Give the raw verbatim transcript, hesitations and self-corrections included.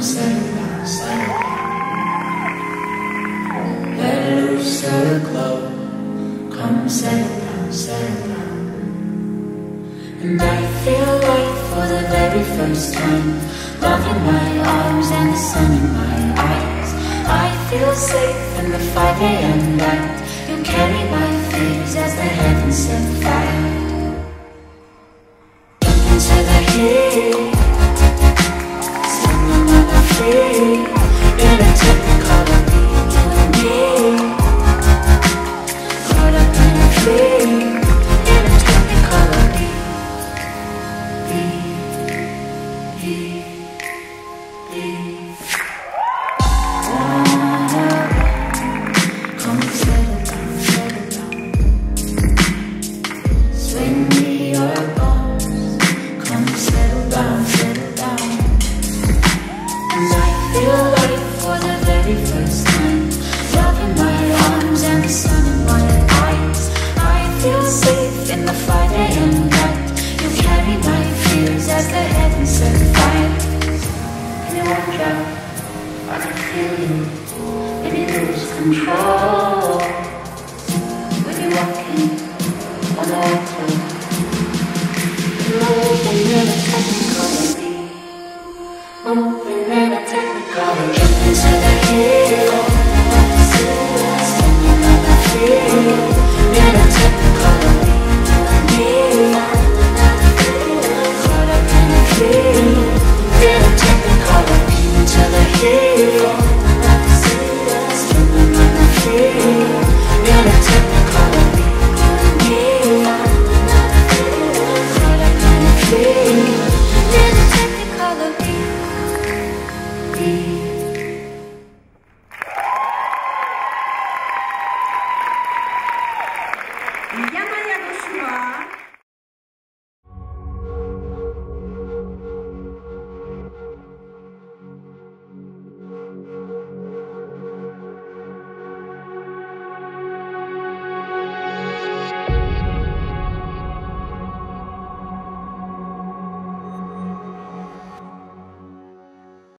settle down, settle down. Let loose the glow. Come settle down, settle down. And I feel like for the very first time, love in my arms and the sun in my eyes. I feel safe in the five a m light. You carry my fears as the heavens set fire. Into the heat, sing another free. In a technicolor beat, you and me, caught up in a dream. In a technicolor beat, beat, beat, beat. Wanna come settle down, settle down. Swing me your bones. Come settle down, settle down. And I feel like for the very first time, love in my arms and the sun in my eyes. I feel safe in the five a m light. You carry my fears as the heavens set fire. And you walk out, I can feel you, and you lose control.